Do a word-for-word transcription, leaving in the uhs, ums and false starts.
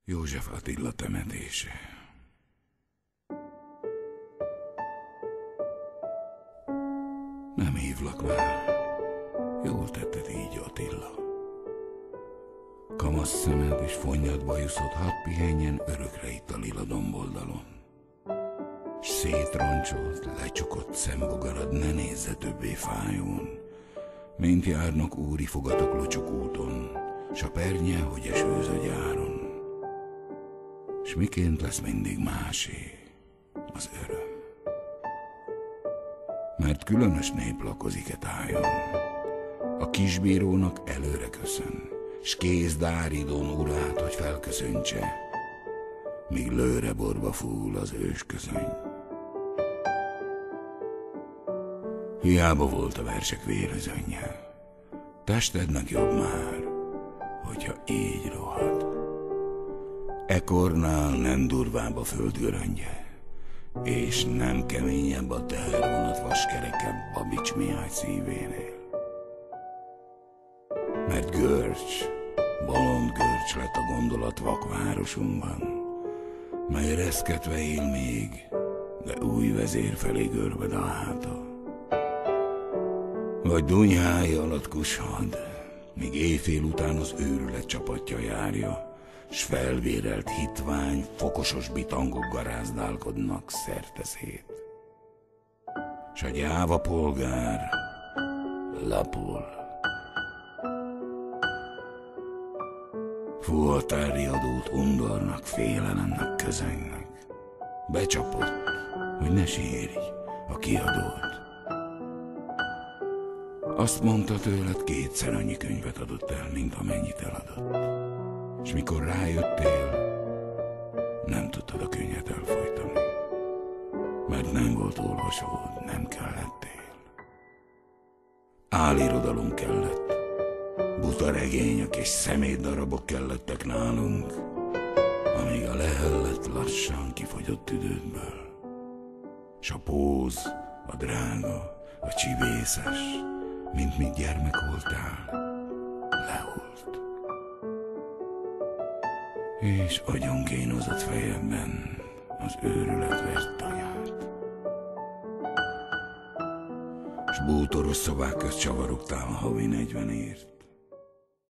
József Attila temetése. Nem hívlak már, jól tetted így, Attila. Kamasz szemed és fonnyad bajuszod hadd pihenjen örökre itt a lila domboldalon. S szétroncsolt, lecsukott szembogarad ne nézze többé fájón, mint járnak úri fogatok locsok úton, s a pernye, hogy esőz a gyáron. S miként lesz mindig másé az öröm? Mert különös nép lakozik e tájon, a kisbírónak előre köszön, s kész Dáridon urát, hogy felköszöntse, míg lőre borba fúl az ősközöny. Hiába volt a versek vérözönje, testednek jobb már, hogyha így rohad. Ekornál nem durvább a földgöröngye, és nem keményebb a tehervonat vaskereke Babics Mihály szívénél. Mert görcs, bolond görcs lett a gondolat vakvárosunkban, mely reszketve él még, de új vezér felé görbed a háta. Vagy dunyhája alatt kushad, míg éjfél után az őrület csapatja járja, s felvérelt hitvány, fokosos bitangok garázdálkodnak szerte-szét. S a gyáva polgár lapul. Fuvatári adót undornak, félelemnek közönynek. Becsapott, hogy ne sírj a kiadót. Azt mondta tőled, kétszer annyi könyvet adott el, mint amennyit eladott. És mikor rájöttél, nem tudtad a könyvet elfojtani, mert nem volt olvasód, nem kellettél. Álirodalom kellett, buta regények és szemétdarabok kellettek nálunk, amíg a lehellet lassan kifogyott tüdődből. S a póz, a drága, a csibészes, mint míg gyermek voltál, lehult. És agyonkénozott fejedben az őrület vert tanyát. S bútoros szobák közt csavarogtál a havi negyvenért.